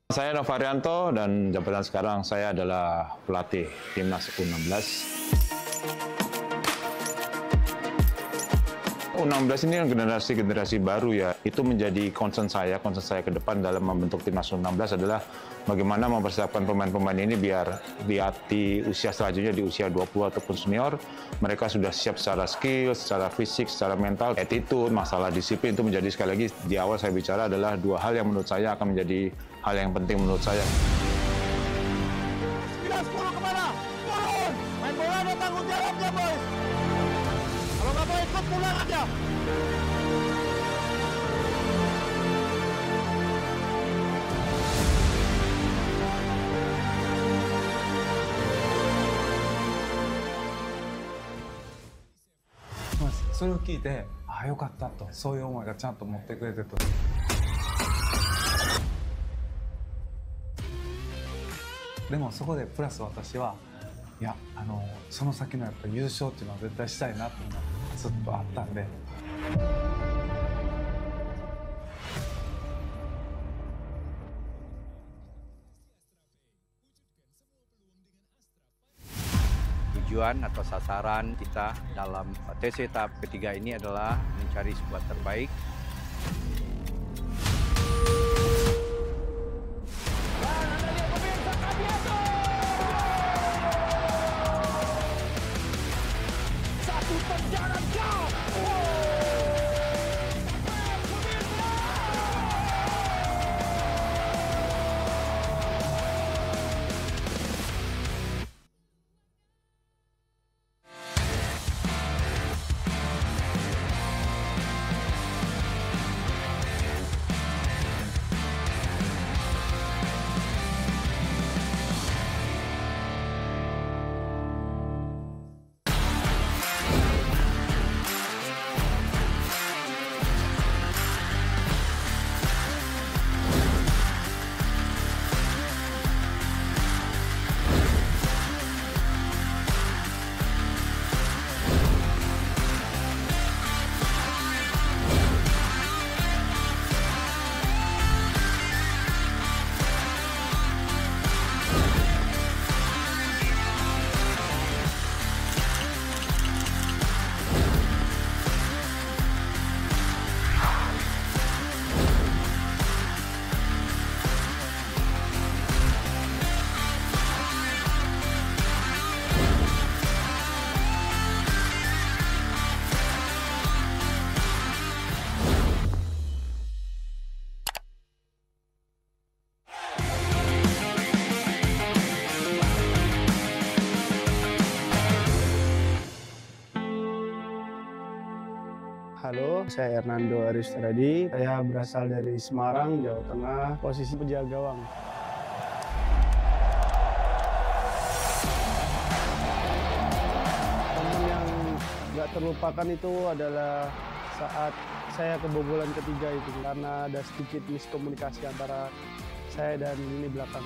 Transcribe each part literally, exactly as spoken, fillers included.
Saya Novarianto dan jabatan sekarang saya adalah pelatih Timnas U enam belas. U enam belas ini generasi-generasi baru ya, itu menjadi concern saya, concern saya ke depan dalam membentuk Timnas U enam belas adalah bagaimana mempersiapkan pemain-pemain ini biar di usia selanjutnya, di usia dua puluh ataupun senior, mereka sudah siap secara skill, secara fisik, secara mental, attitude, masalah disiplin itu menjadi sekali lagi di awal saya bicara adalah dua hal yang menurut saya akan menjadi hal yang penting menurut saya. sembilan sepuluh kemana? Turun! Main bola ada tanggung jawabnya, boys! Kalau nggak mau ikut, pulang aja! Mas, それを聞いて、ああ、よかったと、そういう思いがちゃんと持ってくれてると。でもそこでプラス私はいやあのその先のやっぱ優勝っていうのは絶対したいなっていうのがずっとあったんで。 Tujuan atau sasaran kita dalam T C tahap ketiga ini adalah mencari skuad terbaik. Satu tendangan jauh! Halo, saya Hernando Aristradi. Saya berasal dari Semarang, Jawa Tengah, posisi penjaga gawang. Momen yang nggak terlupakan itu adalah saat saya kebobolan ketiga itu, karena ada sedikit miskomunikasi antara saya dan lini belakang.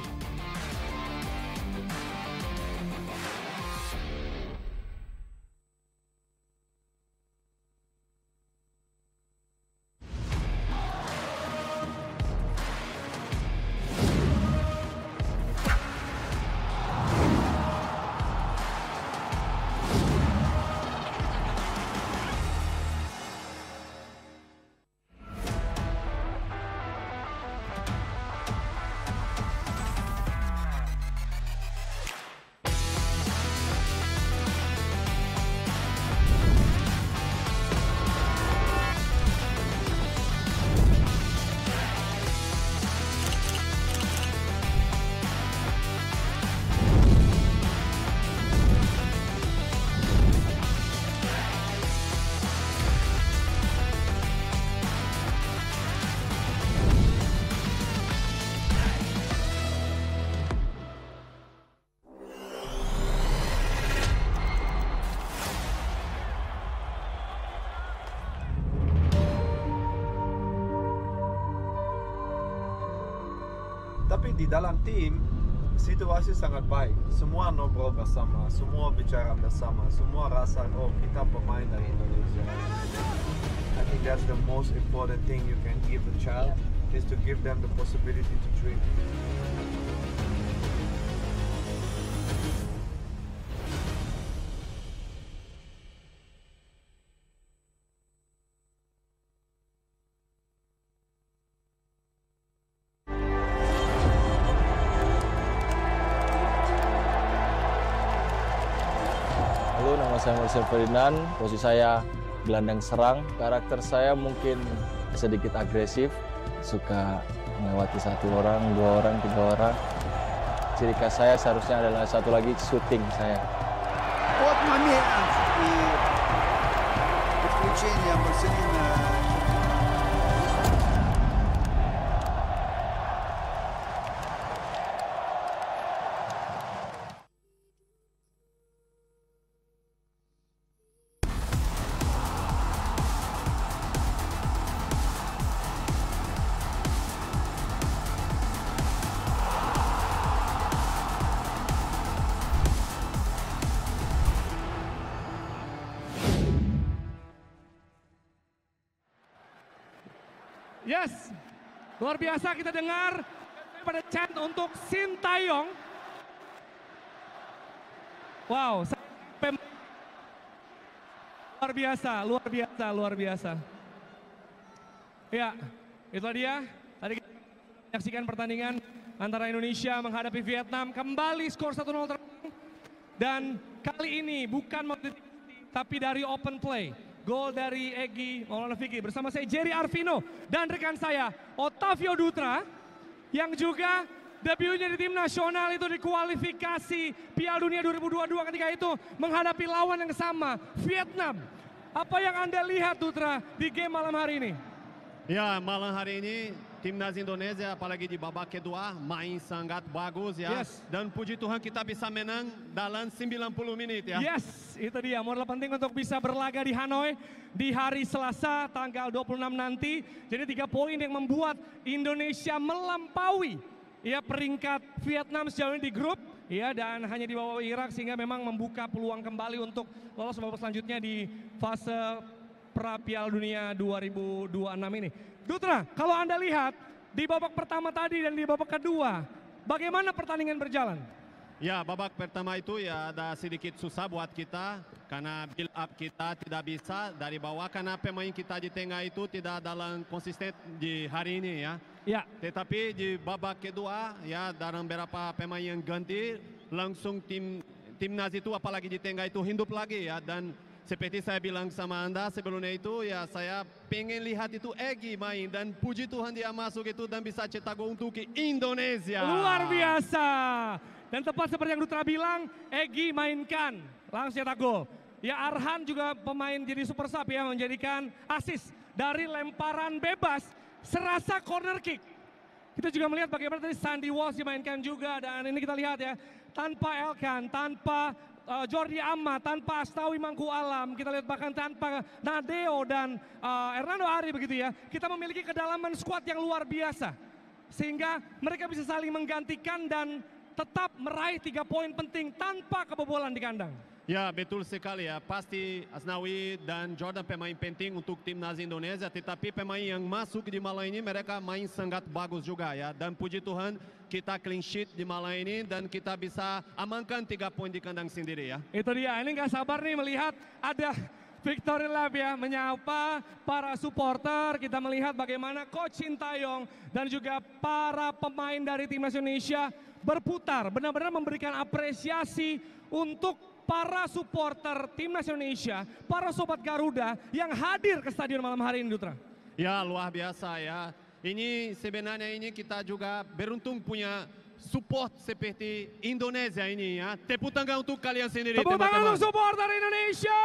Tapi di dalam tim, situasi sangat baik. Semua ngobrol bersama, semua bicara bersama, semua rasa, oh kita pemain dari Indonesia. I think that's the most important thing you can give a child. is to give them the possibility to dream. Halo, nama saya Marcel Ferdinand, posisi saya gelandang serang. Karakter saya mungkin sedikit agresif, suka melewati satu orang, dua orang, tiga orang. Ciri khas saya seharusnya adalah satu lagi shooting saya. Вот момент и подключение Марселина. Yes, luar biasa kita dengar pada chant untuk Sintayong. Wow, luar biasa, luar biasa, luar biasa. Ya, itulah dia. Tadi kita menyaksikan pertandingan antara Indonesia menghadapi Vietnam. Kembali skor satu nol terbang. Dan kali ini bukan tapi dari open play. Gol dari Egy Maulana Fikri bersama saya Jerry Arvino dan rekan saya Otavio Dutra yang juga debutnya di tim nasional itu di kualifikasi Piala Dunia dua ribu dua puluh dua ketika itu menghadapi lawan yang sama, Vietnam. Apa yang Anda lihat Dutra di game malam hari ini? Ya, malam hari ini timnas Indonesia apalagi di babak kedua main sangat bagus ya. Yes. Dan puji Tuhan kita bisa menang dalam sembilan puluh menit ya. Yes, itu dia modal penting untuk bisa berlaga di Hanoi di hari Selasa tanggal dua puluh enam nanti. Jadi tiga poin yang membuat Indonesia melampaui ya peringkat Vietnam sejauh ini di grup ya, dan hanya di bawah Irak sehingga memang membuka peluang kembali untuk lolos babak selanjutnya di fase pra Piala Dunia dua ribu dua puluh enam ini. Dutra, kalau Anda lihat di babak pertama tadi dan di babak kedua, bagaimana pertandingan berjalan? Ya, babak pertama itu ya ada sedikit susah buat kita karena build up kita tidak bisa dari bawah karena pemain kita di tengah itu tidak dalam konsisten di hari ini ya. Ya. Tetapi di babak kedua ya dalam beberapa pemain yang ganti langsung tim timnas itu apalagi di tengah itu hidup lagi ya, dan seperti saya bilang sama Anda sebelumnya itu ya saya pengen lihat itu Egy main dan puji Tuhan dia masuk itu dan bisa cetak gol untuk Indonesia. Luar biasa. Dan tepat seperti yang Dutra bilang, Egy mainkan langsung cetak gol. Ya, Arhan juga pemain jadi super sub ya, menjadikan assist dari lemparan bebas serasa corner kick. Kita juga melihat bagaimana tadi Sandy Walsh dimainkan juga, dan ini kita lihat ya, tanpa Elkan, tanpa Uh, Jordi Amat, tanpa Astawi Mangku Alam, kita lihat bahkan tanpa Nadeo dan uh, Hernando Ari begitu ya. Kita memiliki kedalaman skuad yang luar biasa. Sehingga mereka bisa saling menggantikan dan tetap meraih tiga poin penting tanpa kebobolan di kandang. Ya, betul sekali ya. Pasti Asnawi dan Jordan pemain penting untuk timnas Indonesia. Tetapi pemain yang masuk di malam ini mereka main sangat bagus juga ya. Dan puji Tuhan kita clean sheet di malam ini dan kita bisa amankan tiga poin di kandang sendiri ya. Itu dia, ini nggak sabar nih melihat ada Victory Lab ya, menyapa para supporter. Kita melihat bagaimana Coach Sintayong dan juga para pemain dari timnas Indonesia berputar, benar-benar memberikan apresiasi untuk para supporter timnas Indonesia, para sobat Garuda yang hadir ke stadion malam hari ini, Dutra. Ya, luar biasa ya. Ini sebenarnya ini kita juga beruntung punya support seperti Indonesia ini ya. Tepuk tangan untuk kalian sendiri teman-teman. Tepuk tangan untuk supporter Indonesia.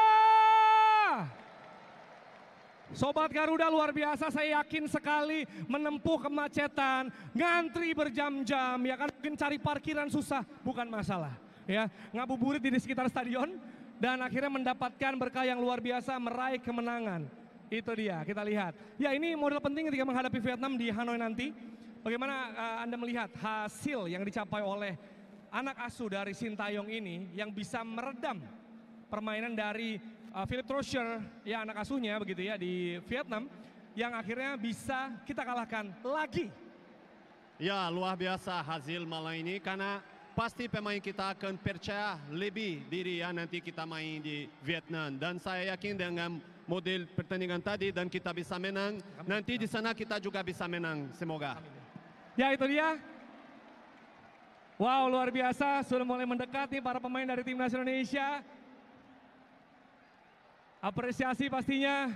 Sobat Garuda luar biasa, saya yakin sekali menempuh kemacetan, ngantri berjam-jam, ya kan mungkin cari parkiran susah, bukan masalah. Ya, ngabuburit di sekitar stadion dan akhirnya mendapatkan berkah yang luar biasa, meraih kemenangan. Itu dia, kita lihat. Ya, ini modal penting ketika menghadapi Vietnam di Hanoi nanti. Bagaimana uh, Anda melihat hasil yang dicapai oleh anak asuh dari Sintayong ini yang bisa meredam permainan dari uh, Philip Troscher, ya anak asuhnya begitu ya di Vietnam. yang akhirnya bisa kita kalahkan lagi. Ya, luar biasa hasil malam ini karena pasti pemain kita akan percaya lebih diri ya nanti kita main di Vietnam. Dan saya yakin dengan model pertandingan tadi dan kita bisa menang. Nanti di sana kita juga bisa menang, semoga. Ya, itu dia. Wow, luar biasa. Sudah mulai mendekat nih para pemain dari Timnas Indonesia. Apresiasi pastinya.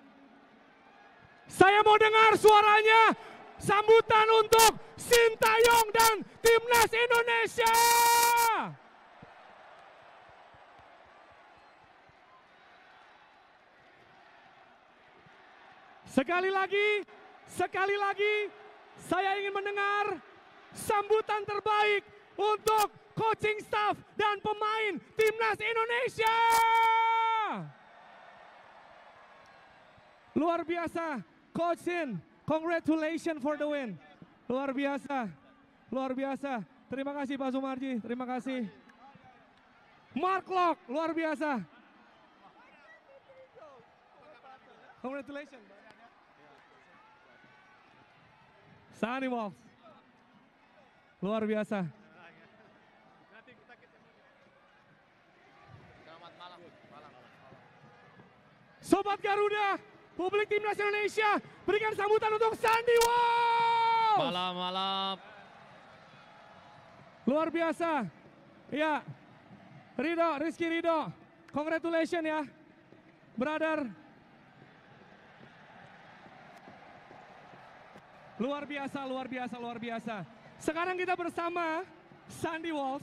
Saya mau dengar suaranya. Sambutan untuk Sintayong dan Timnas Indonesia. Sekali lagi, sekali lagi, saya ingin mendengar sambutan terbaik untuk coaching staff dan pemain Timnas Indonesia. Luar biasa, Coach Sin, congratulations for the win. Luar biasa, luar biasa. Terima kasih Pak Sumarji, terima kasih. Mark Locke, luar biasa. Congratulations. Sunny Wolves, luar biasa. Sobat Garuda, publik Timnas Indonesia, berikan sambutan untuk Sandy Wolves. Malam, malam. Luar biasa. Ya, Rido, Rizky Rido, congratulations ya, brother. Luar biasa, luar biasa, luar biasa. Sekarang kita bersama Sandy Wolves.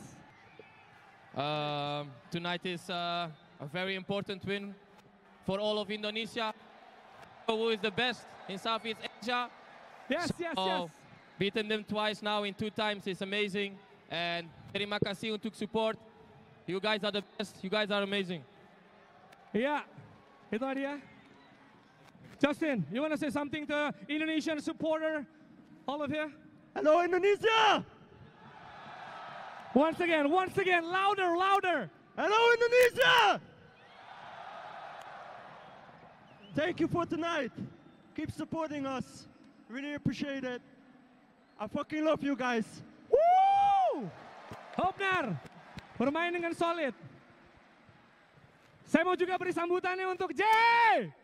Uh, tonight is uh, a very important win for all of Indonesia. Who is the best in Southeast Asia? Yes, so, yes, yes. Beaten them twice now in two times is amazing. And terima kasih untuk support. You guys are the best. You guys are amazing. Iya, itu dia. Justin, you want to say something to Indonesian supporter, all of you? Hello, Indonesia! Once again, once again, louder, louder. Hello, Indonesia! Thank you for tonight. Keep supporting us. Really appreciate it. I fucking love you guys. Woo! Hopner, bermain dengan solid. Saya mau juga beri sambutannya untuk Jay.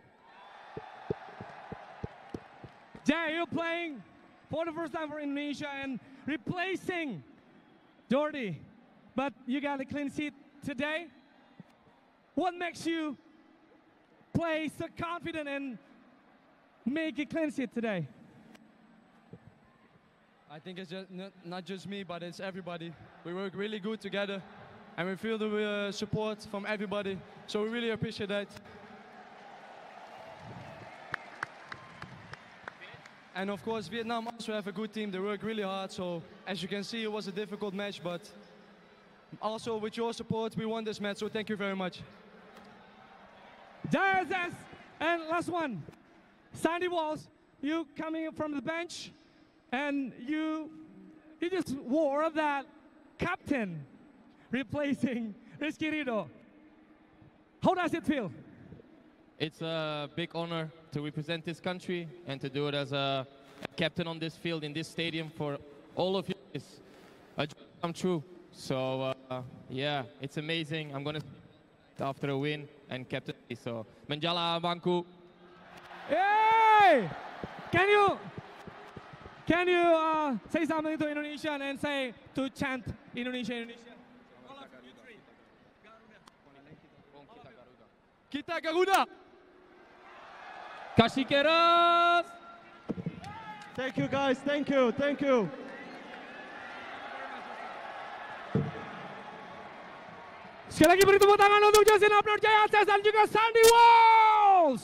Jay, you're playing for the first time for Indonesia and replacing Jordi, but you got a clean sheet today. What makes you play so confident and make a clean sheet today? I think it's just not, not just me, but it's everybody. We work really good together, and we feel the uh, support from everybody. So we really appreciate that. And of course, Vietnam also have a good team. They work really hard. So as you can see, it was a difficult match, but also with your support, we won this match. So thank you very much. J S S, and last one, Sandy Wolves, you coming from the bench, and you you just wore that captain, replacing Rizky Rido. How does it feel? It's a big honor to represent this country and to do it as a captain on this field in this stadium for all of you. It's a dream come true. So uh, yeah, it's amazing. I'm gonna after a win and captain. So Menjala Bangku. Hey! Can you can you uh, say something to Indonesian and say to chant Indonesia Indonesia? Kita Garuda. Kasih keras. Thank you guys, thank you, thank you. Sekali lagi beri tepuk tangan untuk Justin Hopner, J S S dan juga Sandy Wolves.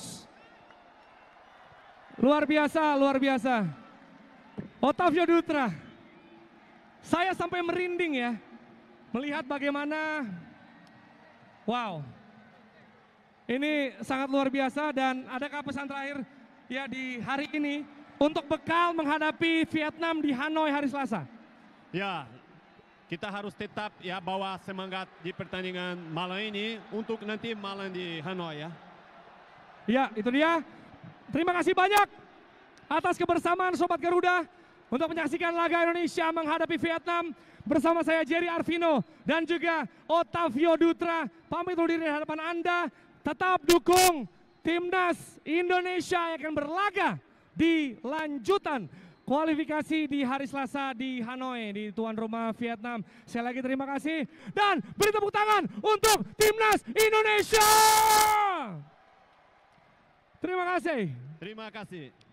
Luar biasa, luar biasa. Otavio Dutra. Saya sampai merinding ya, melihat bagaimana, wow. Ini sangat luar biasa. Dan adakah pesan terakhir ya di hari ini untuk bekal menghadapi Vietnam di Hanoi hari Selasa? Ya, kita harus tetap ya bawa semangat di pertandingan malam ini untuk nanti malam di Hanoi ya. Ya, itu dia. Terima kasih banyak atas kebersamaan Sobat Garuda untuk menyaksikan laga Indonesia menghadapi Vietnam. Bersama saya Jerry Arvino dan juga Otavio Dutra. Pamit undur diri di hadapan Anda. Tetap dukung Timnas Indonesia yang akan berlaga di lanjutan kualifikasi di hari Selasa di Hanoi, di tuan rumah Vietnam. Sekali lagi terima kasih dan beri tepuk tangan untuk Timnas Indonesia. Terima kasih. Terima kasih.